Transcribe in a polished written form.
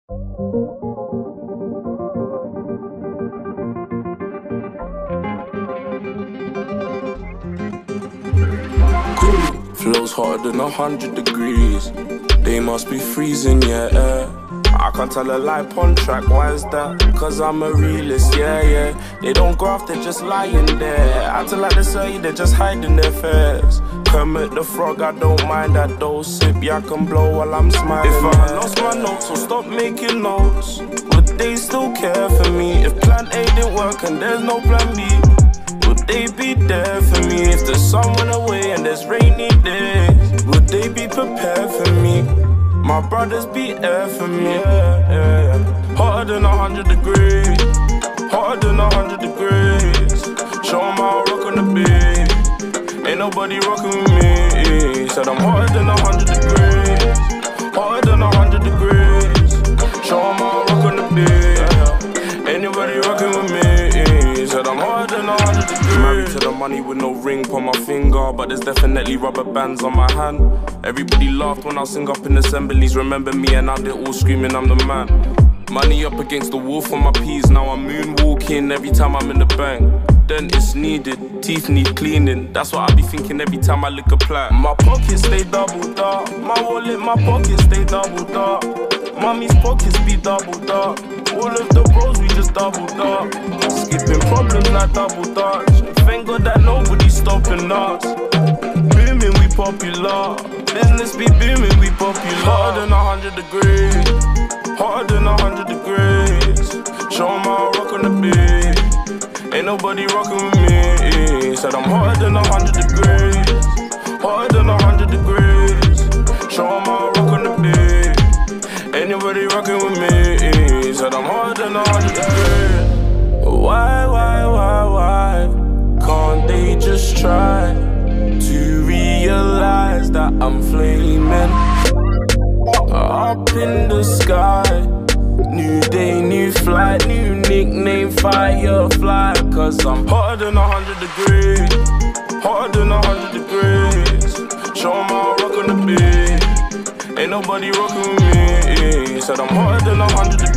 Flows hotter than 100 degrees. They must be freezing, yeah. I can't tell a lie on track, why is that? Cause I'm a realist, yeah. They don't graft, they're just lying there. Acting like they say they're just hiding their fares. Kermit the Frog, I don't mind that though. Sip, yeah, I can blow while I'm smiling. If I lost my notes, I'll stop making notes. Would they still care for me? If plan A didn't work and there's no plan B, would they be there for me? If the sun went away and there's rainy days, would they be prepared for me? My brothers be there for me, yeah. Hotter than 100 degrees, hotter than 100 degrees. Show 'em how I rock on the beat. Ain't nobody rocking with me. Said I'm hotter than 100 degrees, hotter than 100 degrees. Show 'em how I rock on the beat. Ain't nobody rocking with me. Said I'm hotter than 100 degrees. Married to the money with no ring on my finger, but there's definitely rubber bands on my hand. Everybody laughed when I sing up in assemblies. Remember me and now they're all screaming I'm the man. Money up against the wall for my peas. Now I'm moonwalking every time I'm in the bank. Dentist needed, teeth need cleaning. That's what I be thinking every time I lick a plat. My pockets stay doubled up. My wallet, my pockets stay doubled up. Mommy's pockets be doubled up. All of the bros, we just doubled up. Skipping problems like double dutch. Thank God that nobody's stopping us. Booming, we popular. Business be booming, we popular. Hotter than 100 degrees, hotter than 100 degrees. Show 'em how I rock on the beat. Ain't nobody rocking with me. Said I'm hotter than 100 degrees, hotter than 100 degrees. Show 'em how I rock on the beat. Ain't nobody rocking with me. Said I'm hotter than 100 degrees. Why can't they just try to realize that I'm flaming up in the sky? New day, new flight, new nickname, Firefly. Cause I'm hotter than 100 degrees, hotter than 100 degrees. Show 'em how I rock on the beat. Ain't nobody rocking with me. Said I'm hotter than 100 degrees.